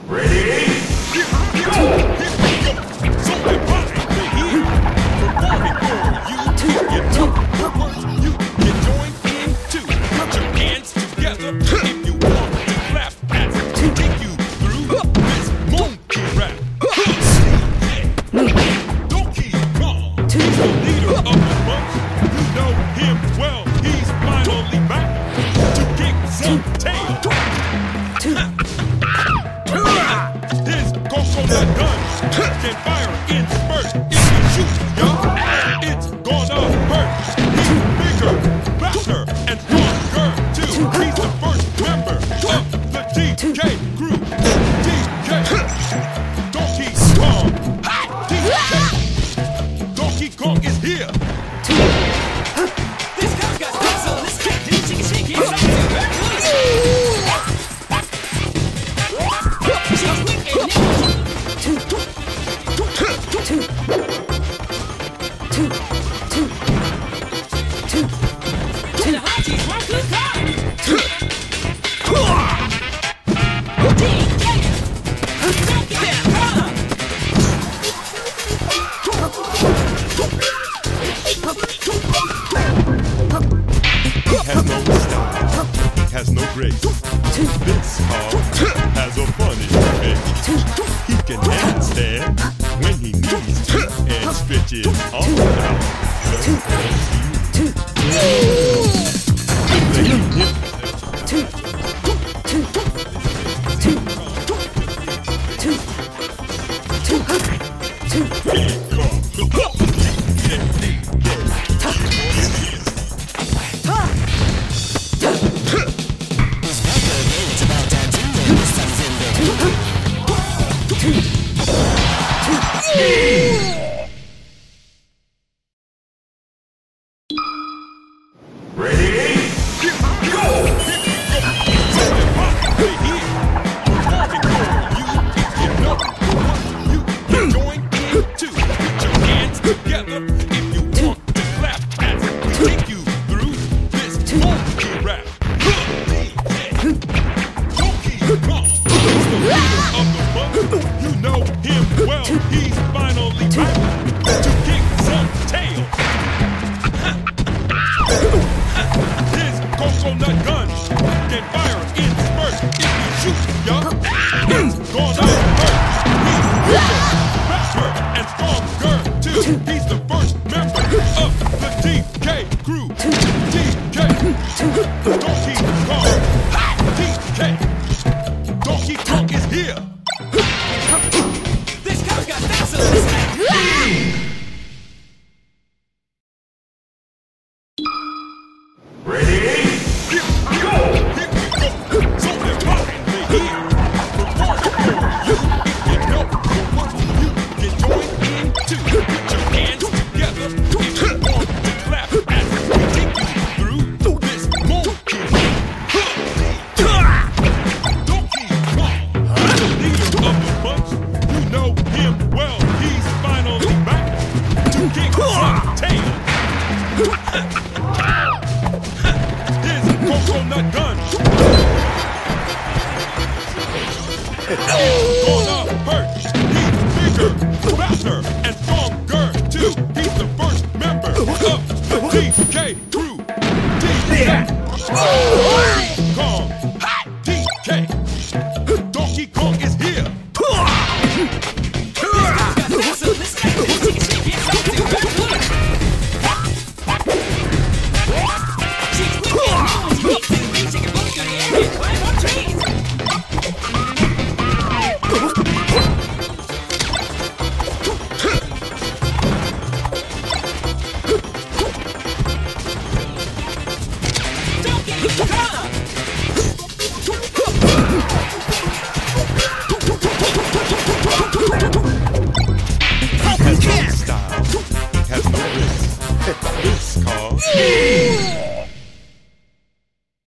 Ready? Can fire in spurts. If you shoot, y'all, it's gonna hurt. He's bigger, faster, and stronger too. He's the first member of the DK crew. DK, Donkey Kong. DK, Donkey Kong is here. This guy's got things on this kick. Shaky, shaky, shaky. Has no style, has no grace. This hog has a funny face. He can handstand when he needs to and stretches all he's finally back to kick some tail. His coconut gun can fire in spurts. If you shoot, y'all, it's gonna hurt. He's bigger, faster, and stronger too. He's the first member of the DK crew. DK, Donkey Kong. DK, Donkey Kong is here. Coconut gun. It's gonna hurt. He's bigger, faster, and stronger too. He's the first member of the DK crew. DK. Kong.